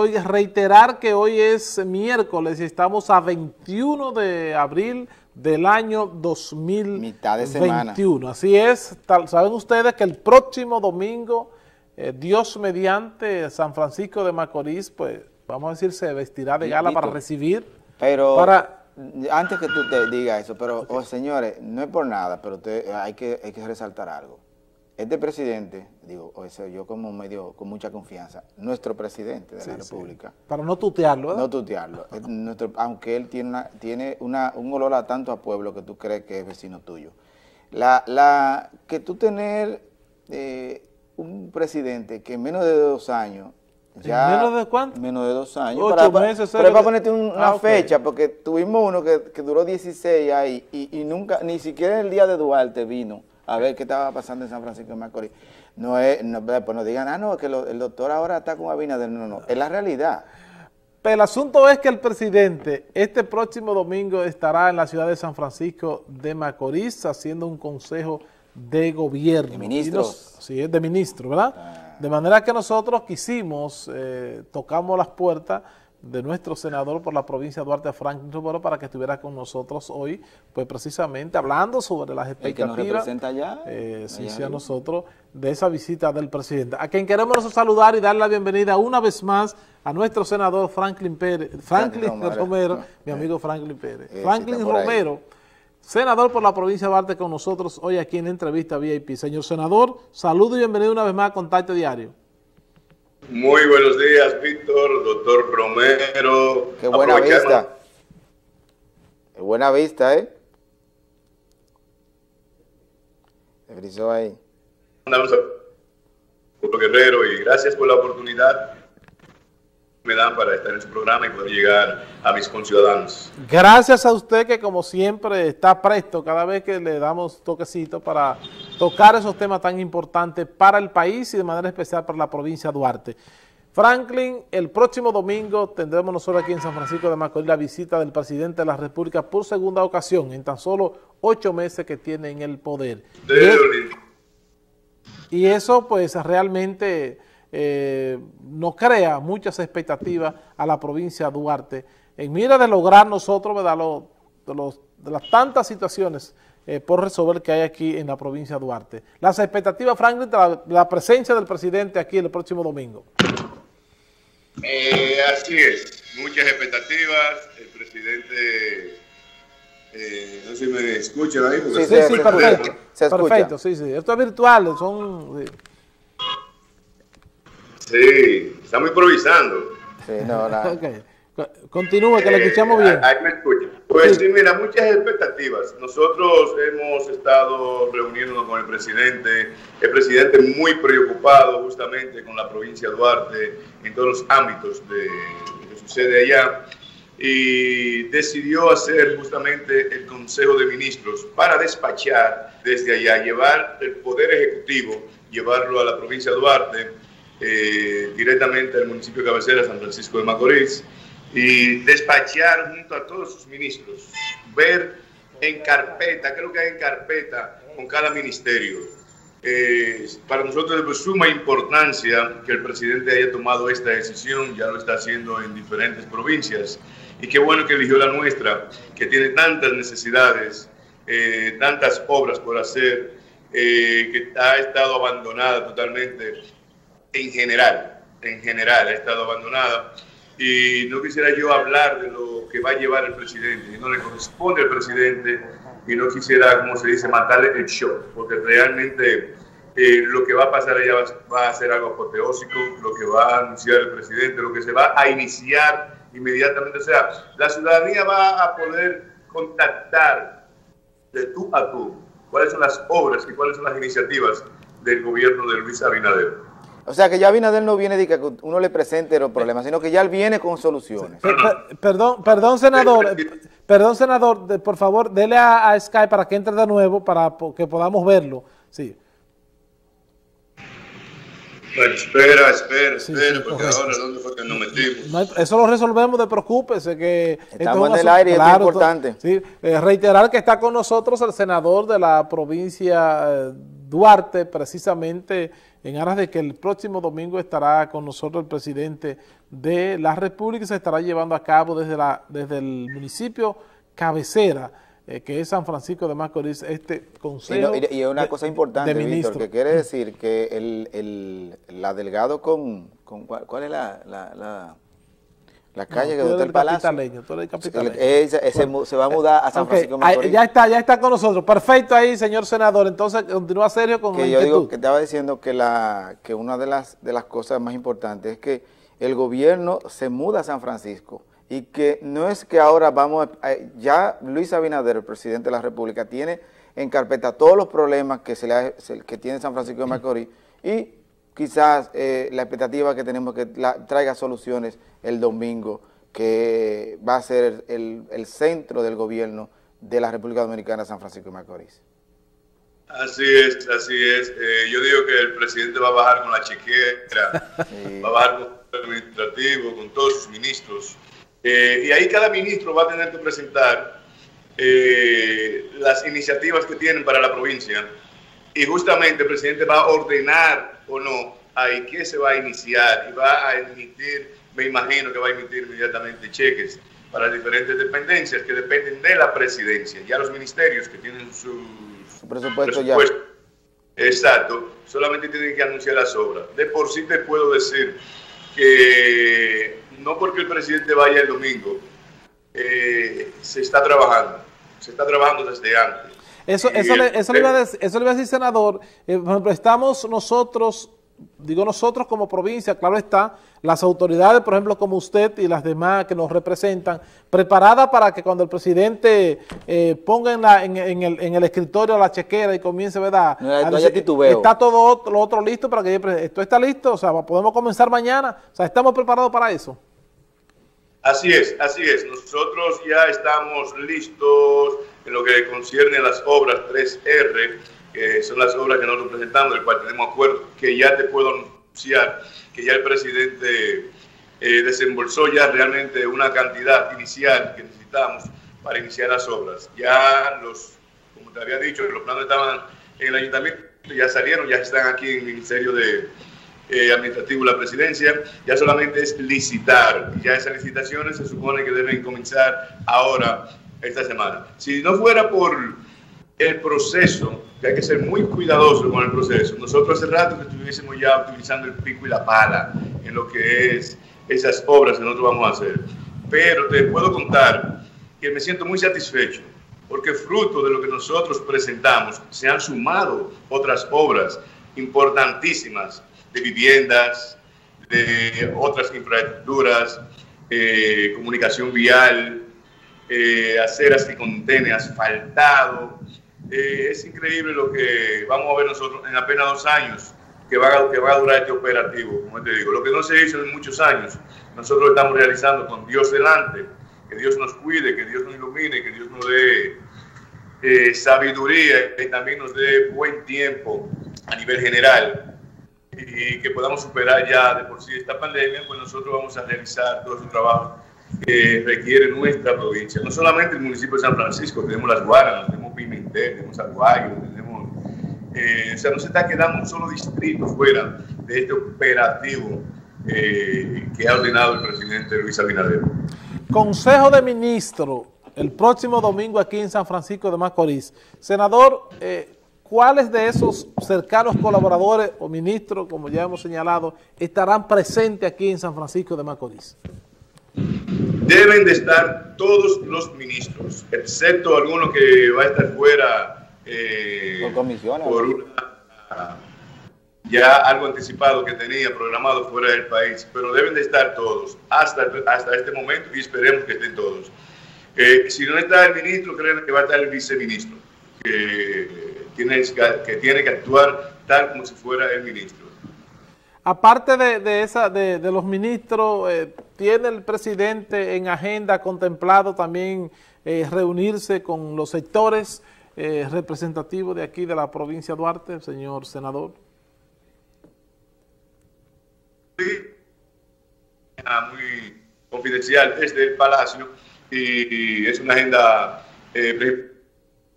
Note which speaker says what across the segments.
Speaker 1: hoy, reiterar que hoy es miércoles y estamos a 21 de abril del año 2021.
Speaker 2: Mitad de semana.
Speaker 1: Así es, saben ustedes que el próximo domingo, Dios mediante, San Francisco de Macorís, pues vamos a decir, se vestirá de gala para recibir.
Speaker 2: Pero antes que tú te digas eso, pero señores, no es por nada, pero hay que resaltar algo. Este presidente, digo, yo como medio con mucha confianza, nuestro presidente de la República.
Speaker 1: Para no tutearlo, ¿verdad?
Speaker 2: No tutearlo. Aunque él tiene un olor a tanto a pueblo que tú crees que es vecino tuyo. Que tú tener un presidente que en menos de 2 años, ya,
Speaker 1: ¿menos de cuánto?
Speaker 2: Menos de 2 años.
Speaker 1: 8 meses.
Speaker 2: Pero es para ponerte una fecha, porque tuvimos uno que duró 16 ahí y nunca, ni siquiera en el día de Duarte vino a ver qué estaba pasando en San Francisco de Macorís. Pues no digan, no, que el doctor ahora está con Abinader. No, es la realidad.
Speaker 1: Pero el asunto es que el presidente este próximo domingo estará en la ciudad de San Francisco de Macorís haciendo un consejo de gobierno.
Speaker 2: De ministros.
Speaker 1: Sí, es de ministros, ¿verdad? De manera que nosotros quisimos, tocamos las puertas de nuestro senador por la provincia de Duarte, Franklin Romero, para que estuviera con nosotros hoy, pues precisamente hablando sobre las expectativas.
Speaker 2: ¿El que nos representa allá?
Speaker 1: Sí, a nosotros, de esa visita del presidente. A quien queremos saludar y dar la bienvenida una vez más a nuestro senador Franklin Romero, mi amigo Franklin Pérez. Franklin Romero, senador por la provincia de Duarte con nosotros hoy aquí en Entrevista VIP. Señor senador, saludo y bienvenido una vez más a Contacto Diario.
Speaker 3: Muy buenos días, Víctor, doctor Romero.
Speaker 2: Qué buena vista. Qué buena vista, ¿eh? Se frizó ahí.
Speaker 3: Andamos a Puerto Guerrero y gracias por la oportunidad que me dan para estar en su programa y poder llegar a mis conciudadanos.
Speaker 1: Gracias a usted que como siempre está presto cada vez que le damos toquecito para tocar esos temas tan importantes para el país y de manera especial para la provincia de Duarte. Franklin, el próximo domingo tendremos nosotros aquí en San Francisco de Macorís la visita del presidente de la República por segunda ocasión en tan solo 8 meses que tiene en el poder. Y eso pues realmente nos crea muchas expectativas a la provincia de Duarte en mira de lograr nosotros, ¿verdad?, de las tantas situaciones por resolver que hay aquí en la provincia de Duarte. Las expectativas, Franklin, de la presencia del presidente aquí el próximo domingo.
Speaker 3: Así es, muchas expectativas. El presidente, no sé si me escuchan ahí.
Speaker 1: Sí, perfecto. Se escucha. Perfecto, sí. Esto es virtual, son...
Speaker 3: Sí, estamos improvisando.
Speaker 2: Sí, no.
Speaker 1: Okay. Continúe, que lo escuchamos bien.
Speaker 3: Ahí me escuchan. Pues sí, mira, muchas expectativas. Nosotros hemos estado reuniéndonos con el presidente muy preocupado justamente con la provincia de Duarte en todos los ámbitos de lo que sucede allá, y decidió hacer justamente el Consejo de Ministros para despachar desde allá, llevar el Poder Ejecutivo, llevarlo a la provincia de Duarte, directamente al municipio de cabecera, San Francisco de Macorís, y despachar junto a todos sus ministros, ver en carpeta, creo que hay en carpeta con cada ministerio. Para nosotros es de suma importancia que el presidente haya tomado esta decisión, ya lo está haciendo en diferentes provincias, y qué bueno que eligió la nuestra, que tiene tantas necesidades, tantas obras por hacer, que ha estado abandonada totalmente, en general ha estado abandonada. Y no quisiera yo hablar de lo que va a llevar el presidente, y no le corresponde al presidente, y no quisiera, como se dice, matarle el show, porque realmente lo que va a pasar allá va a ser algo apoteósico, lo que va a anunciar el presidente, lo que se va a iniciar inmediatamente. O sea, la ciudadanía va a poder contactar de tú a tú cuáles son las obras y cuáles son las iniciativas del gobierno de Luis Abinader.
Speaker 2: O sea, que ya Abinader no viene de que uno le presente los problemas, sino que ya él viene con soluciones.
Speaker 1: Perdón, senador, por favor, dele a Skype para que entre de nuevo, para que podamos verlo. Sí.
Speaker 3: Bueno, espera, porque ahora ¿dónde fue que nos metimos?
Speaker 1: No, eso lo resolvemos, de preocúpese, que
Speaker 2: estamos en el aire y es importante.
Speaker 1: Sí, reiterar que está con nosotros el senador de la provincia Duarte, precisamente en aras de que el próximo domingo estará con nosotros el presidente de la República y se estará llevando a cabo desde el municipio cabecera, que es San Francisco de Macorís, este consejo.
Speaker 2: Y una cosa importante, Víctor, que quiere decir que la Delgado ¿cuál es la calle que está el Palacio?
Speaker 1: Tú eres capitaleño.
Speaker 2: Se va a mudar a San Francisco de Macorís.
Speaker 1: Ya está con nosotros. Perfecto ahí, señor senador. Entonces, continúa Sergio con la inquietud.
Speaker 2: Yo digo que estaba diciendo que una de las cosas más importantes es que el gobierno se muda a San Francisco y que no es que ahora ya Luis Abinader, el presidente de la República, tiene en carpeta todos los problemas que tiene San Francisco de Macorís y quizás la expectativa que tenemos que traiga soluciones el domingo, que va a ser el centro del gobierno de la República Dominicana, San Francisco de Macorís.
Speaker 3: Así es, así es. Yo digo que el presidente va a bajar con la chequera, sí. Va a bajar con el administrativo, con todos sus ministros. Y ahí cada ministro va a tener que presentar las iniciativas que tienen para la provincia. Y justamente el presidente va a ordenar o no ahí qué se va a iniciar y va a emitir, me imagino que va a emitir inmediatamente cheques para diferentes dependencias que dependen de la presidencia. Ya los ministerios que tienen su presupuesto ya. Exacto, solamente tienen que anunciar las obras. De por sí te puedo decir que no porque el presidente vaya el domingo, se está trabajando desde antes.
Speaker 1: Eso le iba a decir, senador. Por ejemplo, estamos nosotros, digo nosotros como provincia, claro está, las autoridades, por ejemplo, como usted y las demás que nos representan, preparadas para que cuando el presidente ponga en el escritorio la chequera y comience, ¿verdad?
Speaker 2: No haya titubeo.
Speaker 1: Está todo lo otro listo para que esto está listo, o sea, podemos comenzar mañana, o sea, estamos preparados para eso.
Speaker 3: Así es, nosotros ya estamos listos en lo que concierne a las obras 3R, que son las obras que nosotros presentamos, del cual tenemos acuerdo, que ya te puedo anunciar que ya el presidente desembolsó ya realmente una cantidad inicial que necesitamos para iniciar las obras. Ya como te había dicho, los planos estaban en el ayuntamiento, ya salieron, ya están aquí en el Ministerio Administrativo de la Presidencia, ya solamente es licitar. Ya esas licitaciones se supone que deben comenzar ahora, esta semana. Si no fuera por el proceso, que hay que ser muy cuidadoso con el proceso, nosotros hace rato que estuviésemos ya utilizando el pico y la pala en lo que es esas obras que nosotros vamos a hacer. Pero te puedo contar que me siento muy satisfecho porque fruto de lo que nosotros presentamos se han sumado otras obras importantísimas de viviendas, de otras infraestructuras, comunicación vial, aceras que contienen asfaltado. Es increíble lo que vamos a ver nosotros en apenas 2 años que va a durar este operativo, como te digo. Lo que no se hizo en muchos años, nosotros lo estamos realizando con Dios delante. Que Dios nos cuide, que Dios nos ilumine, que Dios nos dé sabiduría y también nos dé buen tiempo a nivel general y que podamos superar ya de por sí esta pandemia. Pues nosotros vamos a realizar todo ese trabajo que requiere nuestra provincia. No solamente el municipio de San Francisco, tenemos Las Guaranas, tenemos Pimentel, tenemos Aguayo, tenemos... o sea, no se está quedando un solo distrito fuera de este operativo que ha ordenado el presidente Luis Abinader.
Speaker 1: Consejo de Ministros, el próximo domingo aquí en San Francisco de Macorís. Senador, ¿cuáles de esos cercanos colaboradores o ministros, como ya hemos señalado, estarán presentes aquí en San Francisco de Macorís?
Speaker 3: Deben de estar todos los ministros, excepto alguno que va a estar fuera
Speaker 2: por comisiones,
Speaker 3: por ya algo anticipado que tenía programado fuera del país, pero deben de estar todos hasta este momento y esperemos que estén todos. Si no está el ministro, creo que va a estar el viceministro, que tiene que actuar tal como si fuera el ministro.
Speaker 1: Aparte de los ministros, ¿tiene el presidente en agenda contemplado también reunirse con los sectores representativos de aquí de la provincia de Duarte, señor senador?
Speaker 3: Muy confidencial desde el Palacio y es una agenda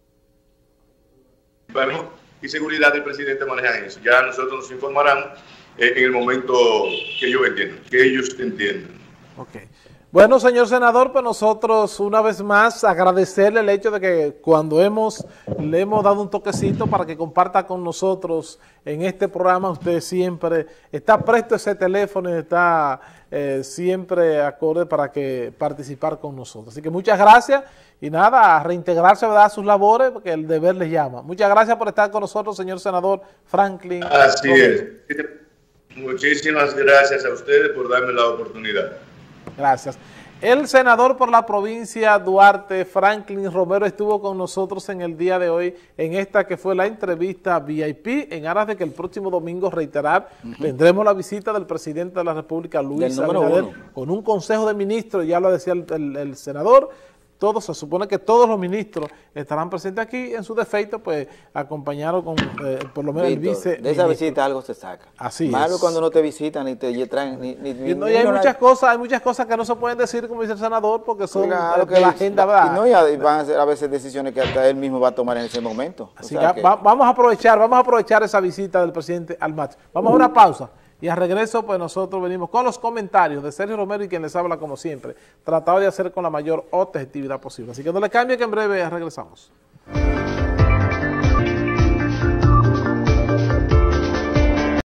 Speaker 3: y seguridad del presidente maneja eso. Ya nosotros nos informarán en el momento que ellos entiendan.
Speaker 1: Ok. Bueno, señor senador, pues nosotros una vez más agradecerle el hecho de que cuando le hemos dado un toquecito para que comparta con nosotros en este programa, usted siempre está presto a ese teléfono y está siempre acorde para que participar con nosotros. Así que muchas gracias y nada, a reintegrarse, ¿verdad?, a sus labores, porque el deber les llama. Muchas gracias por estar con nosotros, señor senador Franklin.
Speaker 3: Así es. Muchísimas gracias a ustedes por darme la oportunidad. Gracias.
Speaker 1: El senador por la provincia Duarte, Franklin Romero, estuvo con nosotros en el día de hoy en esta que fue la entrevista VIP, en aras de que el próximo domingo, reiterar, tendremos la visita del presidente de la República, Luis Abinader, con un consejo de ministros, ya lo decía el senador. Se supone que todos los ministros estarán presentes aquí, en su defecto, pues, acompañados con, por lo menos, el vice.
Speaker 2: De esa visita algo se saca.
Speaker 1: Así
Speaker 2: malo
Speaker 1: es.
Speaker 2: Cuando no te visitan ni te traen,
Speaker 1: y hay muchas cosas que no se pueden decir, como dice el senador, porque son de la agenda, ¿verdad?
Speaker 2: Y van a ser a veces decisiones que hasta él mismo va a tomar en ese momento.
Speaker 1: Así que vamos a aprovechar esa visita del presidente al MAT. Vamos a una pausa. Y al regreso, pues nosotros venimos con los comentarios de Sergio Romero y quien les habla como siempre, tratado de hacer con la mayor objetividad posible. Así que no le cambie, que en breve regresamos.